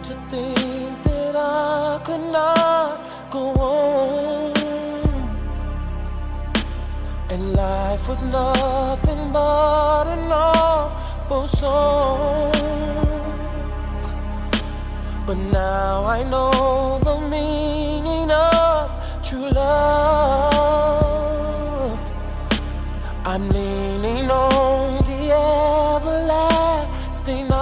to think that I could not go on, and life was nothing but an awful song. But now I know the meaning of true love. I'm leaning on the everlasting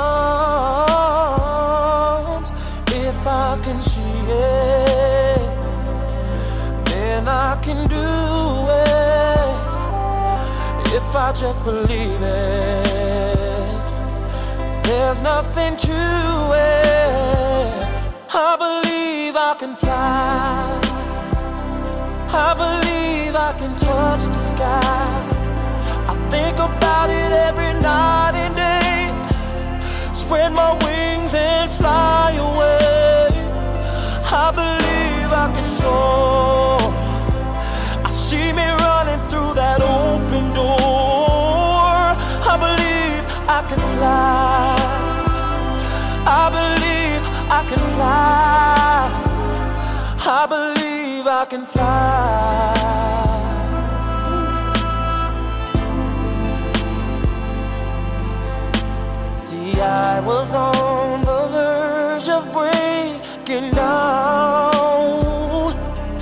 arms. If I can see it, then I can do it. If I just believe it, there's nothing to it. I believe I can fly. I believe I can touch the sky. I think about it every night and day. Spread my wings and fly away. I believe I can soar. I see me running through that open door. I believe I can fly. I believe I can fly. I believe I can fly. See, I was on the verge of breaking down.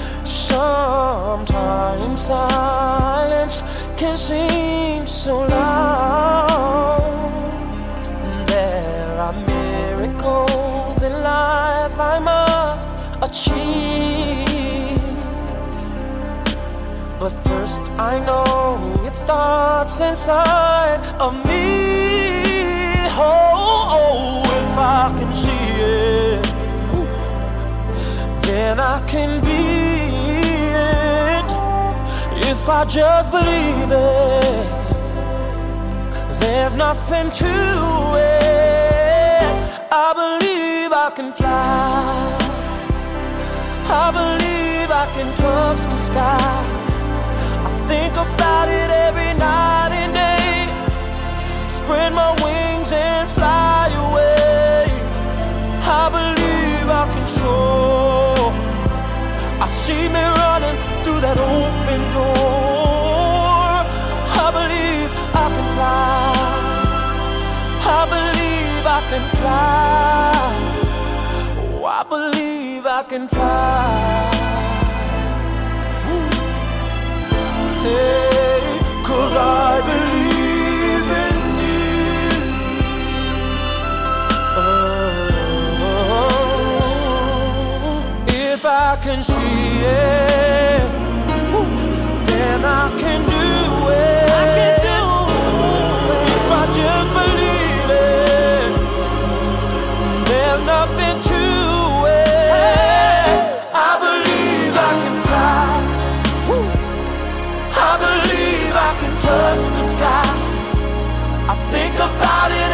Sometimes silence can seem so loud. There are miracles in life I must achieve, but first I know it starts inside of me. Oh, if I can see it, then I can be it. If I just believe it, there's nothing to it. I believe I can fly. I believe I can touch the sky. I think about it every night and day. Spread my wings and fly away. I believe I can soar. I see me running through that open door. I believe I can fly. I believe I can fly. Oh, I believe I can fly. Hey, 'cause I believe in you. Oh, if I can see it, then I can do it. I can do it. If I just believe it, there's nothing to it. I believe I can fly. I believe I can touch the sky. I think about it